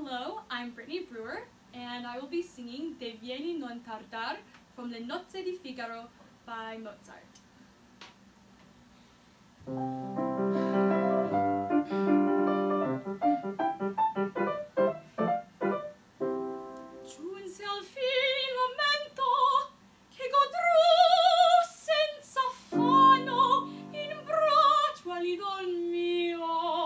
Hello, I'm Brittany Brewer, and I will be singing De Vieni non tardar from Le Nozze di Figaro by Mozart. Giunse al fin il momento che godrò senza affanno in braccio all'idol mio.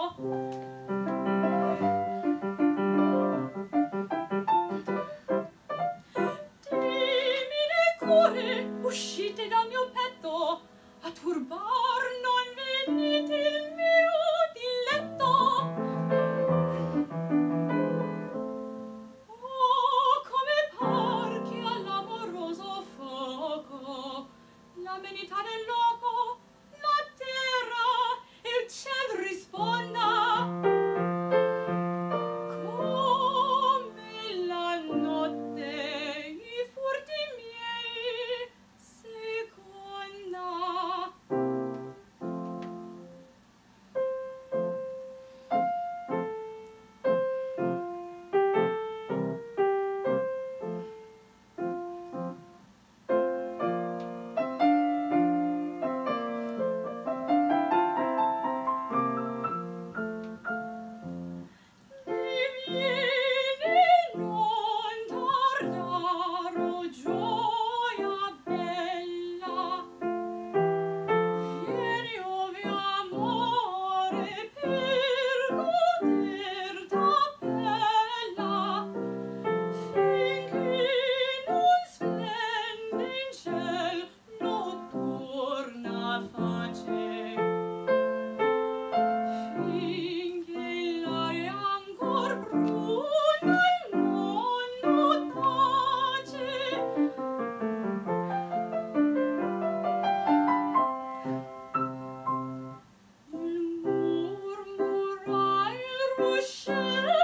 Uscite dal mio petto a turbar, non venite il mio diletto. Oh, come par che all'amoroso fuoco l'amenità del loco, la terra e il ciel risponda, come la notte i furti miei seconda. Murmura il ruscello